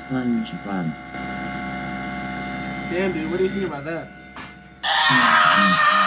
SpongeBob. Damn, dude, what do you think about that?